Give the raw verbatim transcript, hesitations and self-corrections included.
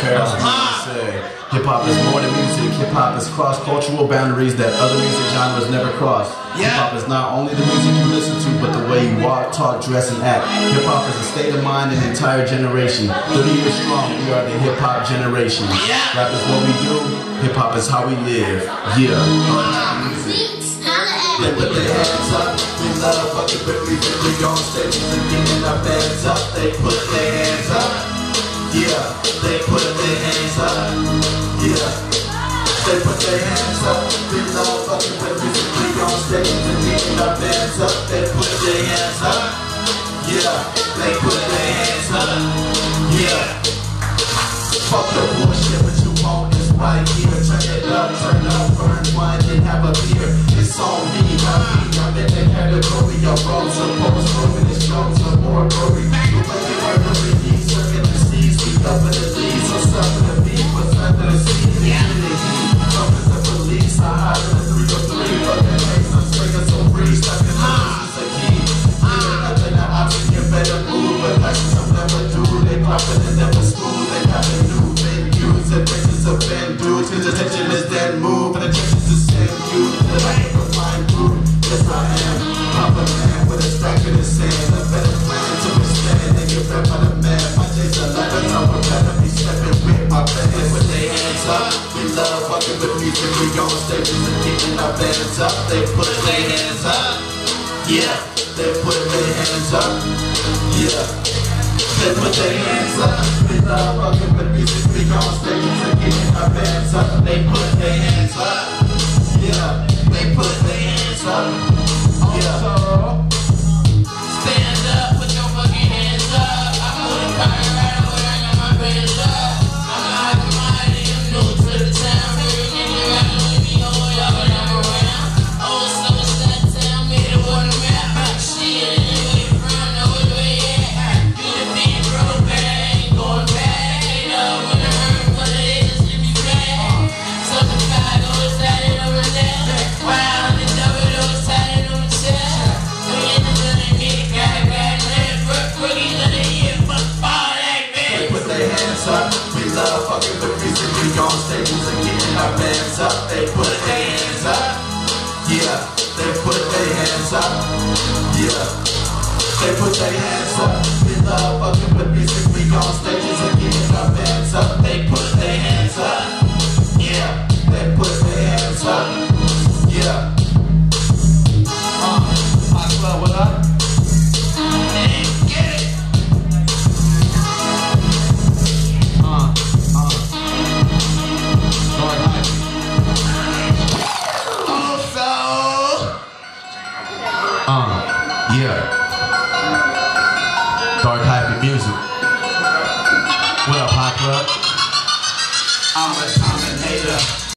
comparison. Hip hop is more than music. Hip hop is cross-cultural boundaries that other music genres never cross. Yeah. Hip hop is not only the music you listen to, but the way you walk, talk, dress, and act. Hip hop is a state of mind and an entire generation. thirty years strong, we are the hip hop generation. Yeah. Rap is what we do. Hip hop is how we live. Yeah. They put their hands up, we love fucking with music. We on stages and getting our bands up. They put their hands up, yeah. They put their hands up, yeah. They put their hands up, we love fucking with music. We on stages and getting our bands up. They put their hands up, yeah. They put their hands up, yeah. Fuck the bullshit, what you want is right here. Turn it up, turn up, burn wine and have a beer. It's on me, not me. I'm in the category of roles of post moving the shows of more glory. The way you are the release, circling the seas, we up in the leaves, so stuff in the beat, what's under the sea, the heat, the heat. Something the police, I hide in the three oh three, but the haze, I'm swinging so free, stuck in the is the key. Even nothing that option, you better move, but that's some never do. They pop it and never smooth, they got the new venues, and places of band dudes, cause attention is that move, and attention to send you, the light of flying through. Yes, I am. Papa man with a stack in his sand. A better plan to withstand and get fed by the man. My days are like a top of better be stepping with my fans with their hands up. We love fucking with music. We go on stages and keeping our bands up. They put their hands up. Yeah. They put their hands up. Yeah. They put their hands up. We love fucking with music. We go on stages and keeping our bands up. They put their hands up. Yeah. They put their hands up. Yeah. Stand up, put your fucking hands up. I put a fire right over there, got my bands up. I'm a happy mind and I'm new to the town. Every nigga rapping with me, oh, y'all but I'm around. Oh, so it's that town, made a water map. Shit, where you from, know where you at. You the big broke bag, going back. Ain't know when I heard what it is, let me back. Something five, oh, it's that it over there. Wow, the double O tied on the chest. We in the building, get it, got it, got it, let it work, rookies of the year, fuck all that, bitch. They put their hands up. We love fucking with music. We go on stages and getting our bands up. They put their hands up. Yeah. They put their hands up. Yeah. They put their hands up. We love fucking with music. We go on stages and getting our bands up. They put their hands up. Yeah. They put their hands up. Yeah. Uh, hot club, what up? Hey, get it. Uh, uh. Lord, hi. Also, Uh, yeah. Dark Happy Music. What up, Hot Club? I'm a common hater.